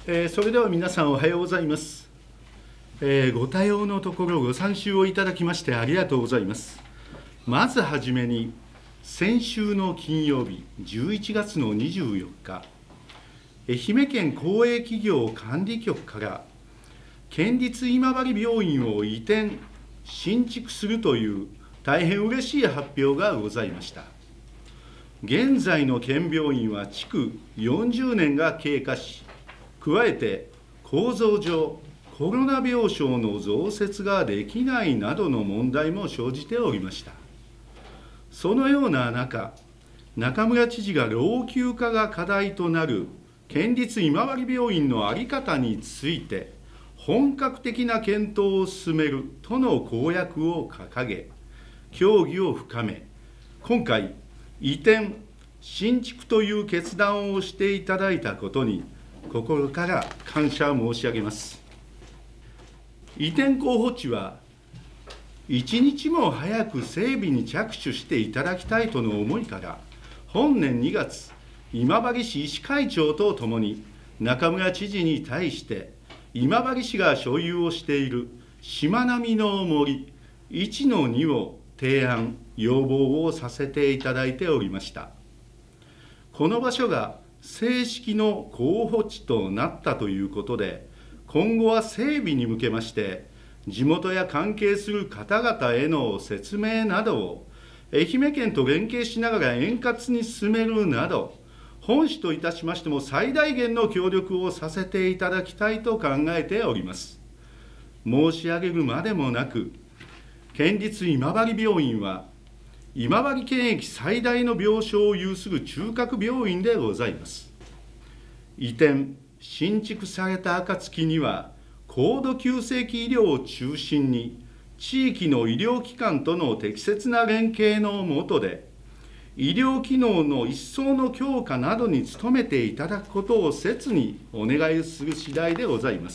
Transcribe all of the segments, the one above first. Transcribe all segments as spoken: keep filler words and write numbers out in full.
えー、それでは皆さんおはようございます。えー、ご多様のところご参集をいただきましてありがとうございます。まずはじめに、先週の金曜日、じゅういちがつのにじゅうよっか、愛媛県公営企業管理局から、県立今治病院を移転、新築するという大変嬉しい発表がございました。現在の県病院は築よんじゅうねんが経過し、加えて構造上、コロナ病床の増設ができないなどの問題も生じておりました。そのような中、中村知事が老朽化が課題となる県立今治病院の在り方について、本格的な検討を進めるとの公約を掲げ、協議を深め、今回、移転、新築という決断をしていただいたことに、心から感謝申し上げます。移転候補地は、一日も早く整備に着手していただきたいとの思いから、本年にがつ、今治市医師会長とともに、中村知事に対して、今治市が所有をしているしまなみの森いちのにを提案、要望をさせていただいておりました。この場所が正式の候補地となったということで、今後は整備に向けまして、地元や関係する方々への説明などを、愛媛県と連携しながら円滑に進めるなど、本市といたしましても最大限の協力をさせていただきたいと考えております。申し上げるまでもなく、県立今治病院は、今治県駅最大の病床を有する中核病院でございます。移転、新築された暁には、高度急性期医療を中心に、地域の医療機関との適切な連携の下で、医療機能の一層の強化などに努めていただくことを切にお願いする次第でございます。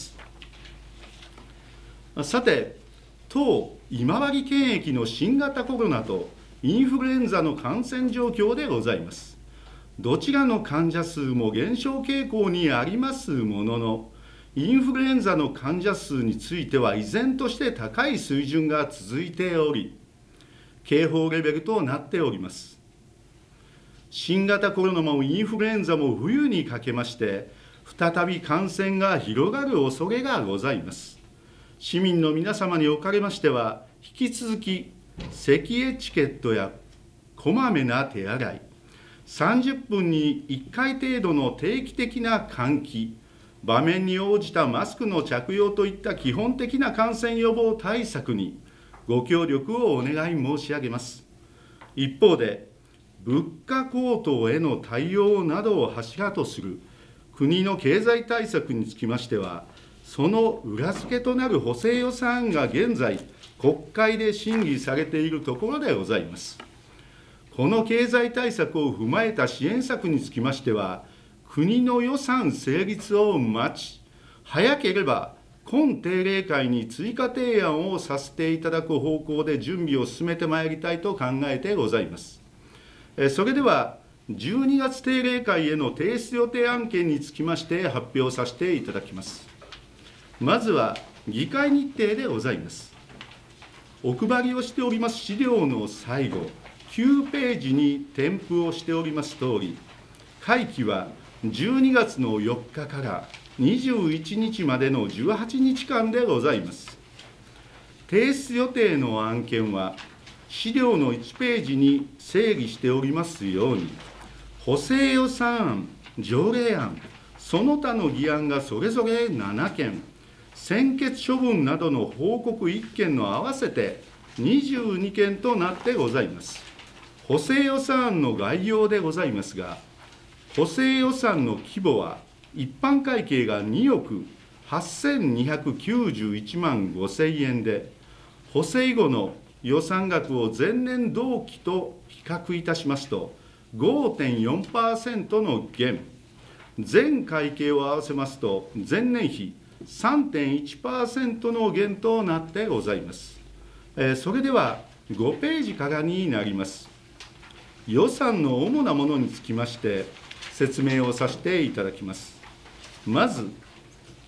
さて、当今治県駅の新型コロナとインフルエンザの感染状況でございます。どちらの患者数も減少傾向にありますものの、インフルエンザの患者数については依然として高い水準が続いており、警報レベルとなっております。新型コロナもインフルエンザも冬にかけまして、再び感染が広がる恐れがございます。市民の皆様におかれましては、引き続き、咳エチケットやこまめな手洗い、さんじゅっぷんにいっかい程度の定期的な換気、場面に応じたマスクの着用といった基本的な感染予防対策にご協力をお願い申し上げます。一方で、物価高騰への対応などを柱とする国の経済対策につきましては、その裏付けとなる補正予算案が現在、国会で審議されているところでございます。この経済対策を踏まえた支援策につきましては、国の予算成立を待ち、早ければ今定例会に追加提案をさせていただく方向で準備を進めてまいりたいと考えてございます。それでは、じゅうにがつ定例会への提出予定案件につきまして発表させていただきます。まずは議会日程でございます。お配りをしております資料の最後、きゅうページに添付をしておりますとおり、会期はじゅうにがつのよっかからにじゅういちにちまでのじゅうはちにちかんでございます。提出予定の案件は、資料のいちページに整理しておりますように、補正予算案、条例案、その他の議案がそれぞれななけん、専決処分などの報告いっけんの合わせてにじゅうにけんとなってございます。補正予算案の概要でございますが、補正予算の規模は、一般会計がにおくはっせんにひゃくきゅうじゅういちまんごせんえんで、補正後の予算額を前年同期と比較いたしますと、ごてんよんパーセント の減、全会計を合わせますと、前年比 さんてんいちパーセント の減となってございます。えー、それではごページからになります。予算の主なものにつきまして、説明をさせていただきます。まず、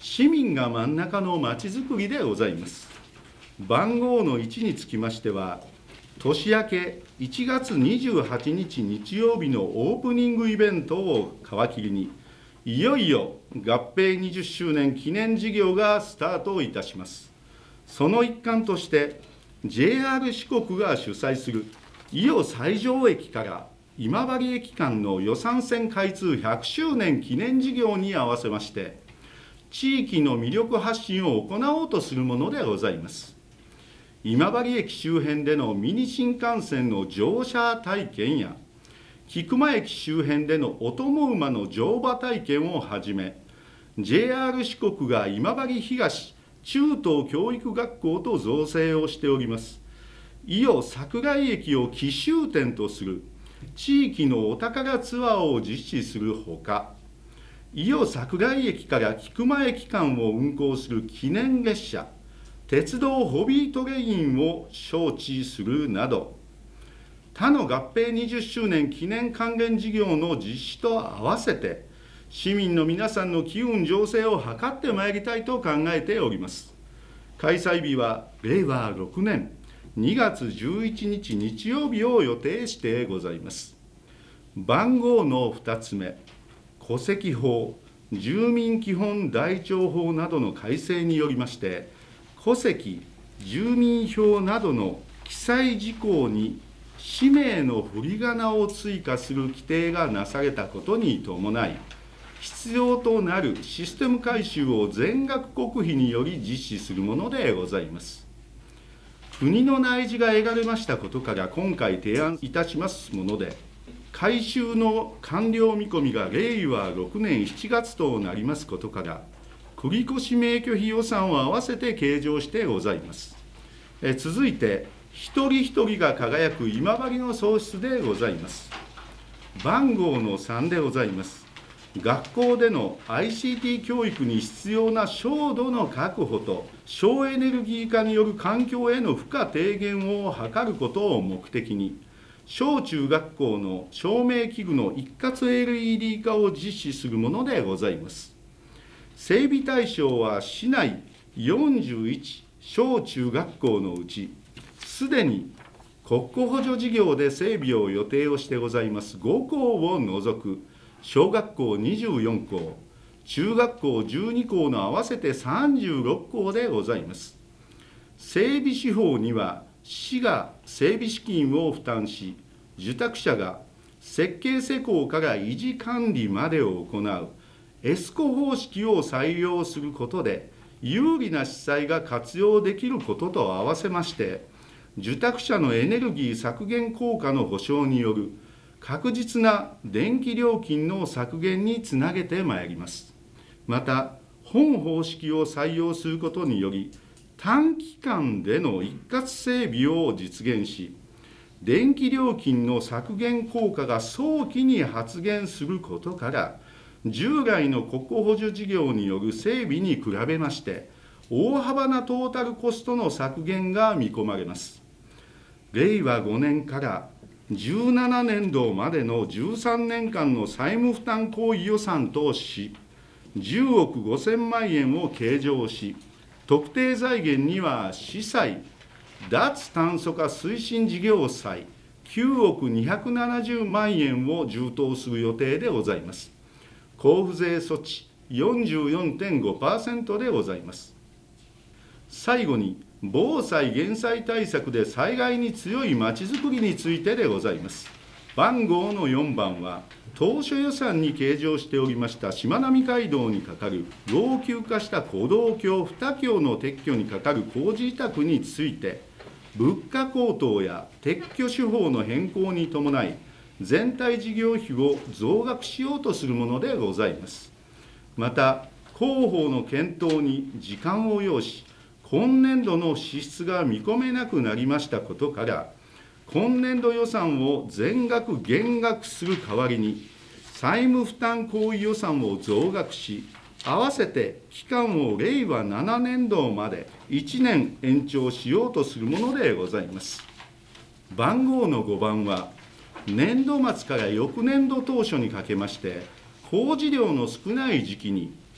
市民が真ん中のまちづくりでございます。番号のいちにつきましては、年明けいちがつにじゅうはちにち日曜日のオープニングイベントを皮切りに、いよいよ合併にじゅっしゅうねん記念事業がスタートいたします。その一環として、ジェイアール 四国が主催する伊予西条駅から今治駅間の予算線開通ひゃくしゅうねん記念事業に合わせまして、地域の魅力発信を行おうとするものでございます。今治駅周辺でのミニ新幹線の乗車体験や、菊間駅周辺でのお供馬の乗馬体験をはじめ、ジェイアール 四国が今治東中等教育学校と造成をしております。伊予桜井駅を起終点とする地域のお宝ツアーを実施するほか、伊予桜井駅から菊間駅間を運行する記念列車、鉄道ホビートレインを招致するなど、他の合併にじゅっしゅうねん記念関連事業の実施と合わせて、市民の皆さんの機運醸成を図ってまいりたいと考えております。開催日はれいわろくねんにがつじゅういちにち日曜日を予定してございます。番号のふたつめ、戸籍法、住民基本台帳法などの改正によりまして、戸籍、住民票などの記載事項に氏名の振り仮名を追加する規定がなされたことに伴い、必要となるシステム改修を全額国費により実施するものでございます。国の内示が得られましたことから、今回提案いたしますもので、改修の完了見込みがれいわろくねんしちがつとなりますことから、繰越免許費予算を合わせて計上してございます。え続いて、一人一人が輝く今治の創出でございます。番号のさんでございます。学校での アイシーティー 教育に必要な照度の確保と省エネルギー化による環境への負荷低減を図ることを目的に、小中学校の照明器具の一括 エルイーディー 化を実施するものでございます。整備対象は市内よんじゅういち小中学校のうち、すでに国庫補助事業で整備を予定をしてございますごこうを除く小学校にじゅうよんこう、中学校じゅうにこうの合わせてさんじゅうろっこうでございます。整備手法には、市が整備資金を負担し、受託者が設計施工から維持管理までを行うエスコ方式を採用することで、有利な司祭が活用できることと合わせまして、受託者のエネルギー削減効果の保証による確実な電気料金の削減につなげてまいります。また、本方式を採用することにより、短期間での一括整備を実現し、電気料金の削減効果が早期に発現することから、従来の国庫補助事業による整備に比べまして、大幅なトータルコストの削減が見込まれます。れいわごねんからじゅうななねんどまでのじゅうさんねんかんの債務負担行為予算とし、じゅうおくごせんまんえんを計上し、特定財源には市債、脱炭素化推進事業債きゅうおくにひゃくななじゅうまんえんを充当する予定でございます。交付税措置 よんじゅうよんてんごパーセント でございます。最後に、防災・減災対策で災害に強いまちづくりについてでございます。番号のよんばんは、当初予算に計上しておりましたしまなみ海道にかかる老朽化した歩道橋に橋の撤去にかかる工事委託について、物価高騰や撤去手法の変更に伴い、全体事業費を増額しようとするものでございます。また、広報の検討に時間を要し、今年度の支出が見込めなくなりましたことから、今年度予算を全額減額する代わりに、債務負担行為予算を増額し、合わせて期間をれいわななねんどまでいちねん延長しようとするものでございます。番号のごばんは、年度末から翌年度当初にかけまして、工事量の少ない時期に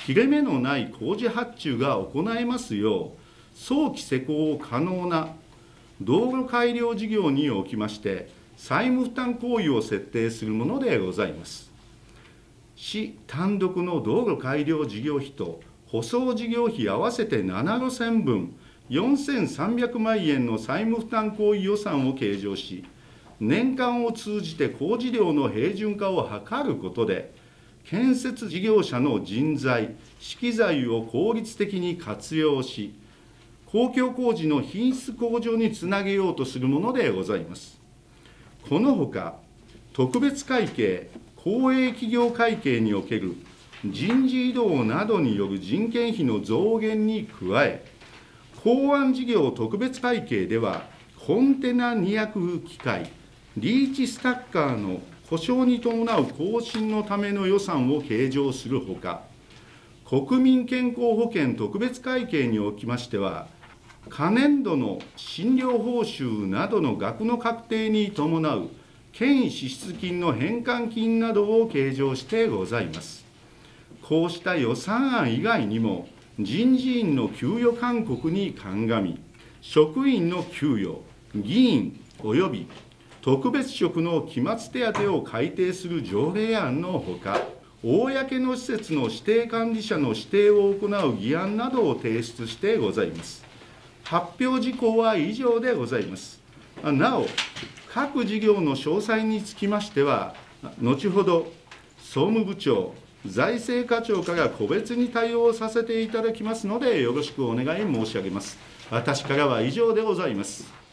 切れ目のない工事発注が行えますよう、早期施行可能な道路改良事業におきまして、債務負担行為を設定するものでございます。市単独の道路改良事業費と舗装事業費合わせてなな路線分、よんせんさんびゃくまんえんの債務負担行為予算を計上し、年間を通じて工事量の平準化を図ることで、建設事業者の人材、資機材を効率的に活用し、公共工事の品質向上につなげようとするものでございます。このほか、特別会計、公営企業会計における人事異動などによる人件費の増減に加え、港湾事業特別会計では、コンテナ荷役機械、リーチスタッカーの故障に伴う更新のための予算を計上するほか、国民健康保険特別会計におきましては、可年度の診療報酬などの額の確定に伴う県支出金の返還金などを計上してございます。こうした予算案以外にも、人事院の給与勧告に鑑み、職員の給与、議員および特別職の期末手当を改定する条例案のほか、公の施設の指定管理者の指定を行う議案などを提出してございます。発表事項は以上でございます。なお、各事業の詳細につきましては、後ほど総務部長、財政課長から個別に対応させていただきますので、よろしくお願い申し上げます。私からは以上でございます。